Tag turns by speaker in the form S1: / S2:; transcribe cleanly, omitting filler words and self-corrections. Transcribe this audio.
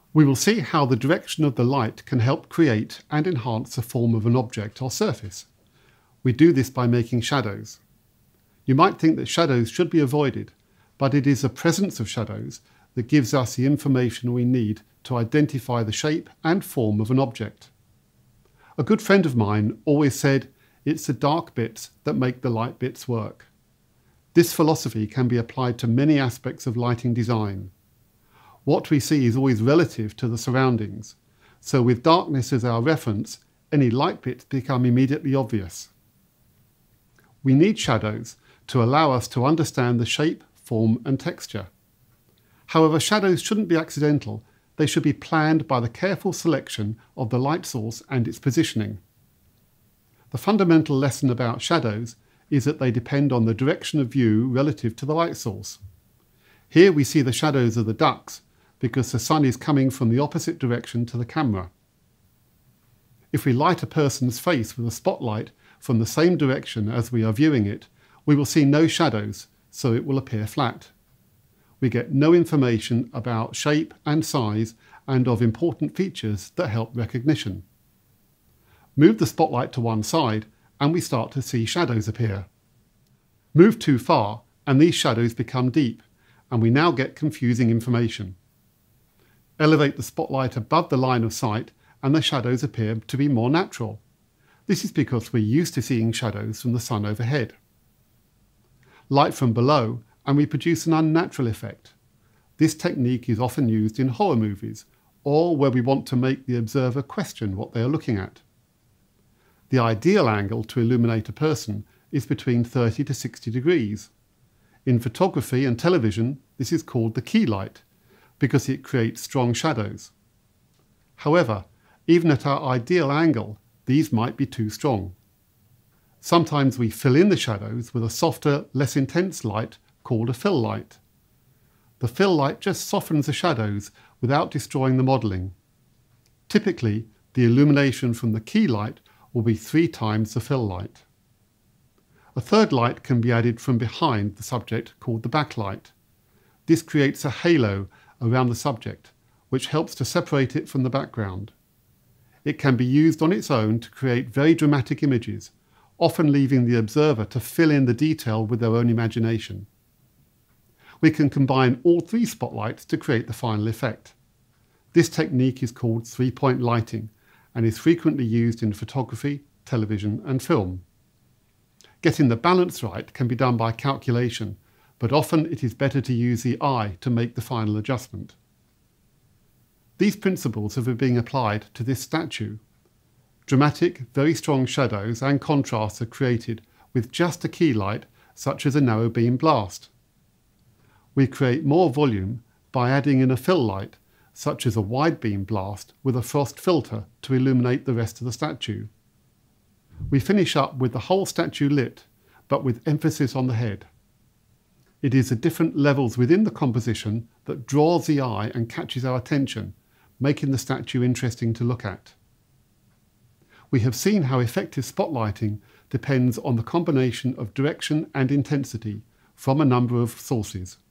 S1: We will see how the direction of the light can help create and enhance the form of an object or surface. We do this by making shadows. You might think that shadows should be avoided, but it is the presence of shadows that gives us the information we need to identify the shape and form of an object. A good friend of mine always said, "It's the dark bits that make the light bits work." This philosophy can be applied to many aspects of lighting design. What we see is always relative to the surroundings, so with darkness as our reference, any light bits become immediately obvious. We need shadows to allow us to understand the shape, form and texture. However, shadows shouldn't be accidental. They should be planned by the careful selection of the light source and its positioning. The fundamental lesson about shadows is that they depend on the direction of view relative to the light source. Here we see the shadows of the ducks because the sun is coming from the opposite direction to the camera. If we light a person's face with a spotlight from the same direction as we are viewing it, we will see no shadows, so it will appear flat. We get no information about shape and size and of important features that help recognition. Move the spotlight to one side and we start to see shadows appear. Move too far and these shadows become deep, and we now get confusing information. Elevate the spotlight above the line of sight and the shadows appear to be more natural. This is because we're used to seeing shadows from the sun overhead. Light from below and we produce an unnatural effect. This technique is often used in horror movies or where we want to make the observer question what they are looking at. The ideal angle to illuminate a person is between 30 to 60 degrees. In photography and television, this is called the key light, because it creates strong shadows. However, even at our ideal angle, these might be too strong. Sometimes we fill in the shadows with a softer, less intense light called a fill light. The fill light just softens the shadows without destroying the modelling. Typically, the illumination from the key light will be 3 times the fill light. A third light can be added from behind the subject called the backlight. This creates a halo around the subject, which helps to separate it from the background. It can be used on its own to create very dramatic images, often leaving the observer to fill in the detail with their own imagination. We can combine all 3 spotlights to create the final effect. This technique is called 3-point lighting and is frequently used in photography, television and film. Getting the balance right can be done by calculation, but often it is better to use the eye to make the final adjustment. These principles have been being applied to this statue. Dramatic, very strong shadows and contrasts are created with just a key light, such as a narrow beam blast. We create more volume by adding in a fill light, such as a wide beam blast with a frost filter to illuminate the rest of the statue. We finish up with the whole statue lit, but with emphasis on the head. It is the different levels within the composition that draws the eye and catches our attention, making the statue interesting to look at. We have seen how effective spotlighting depends on the combination of direction and intensity from a number of sources.